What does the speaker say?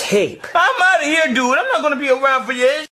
tape. I'm out of here, dude. I'm not gonna be around for you.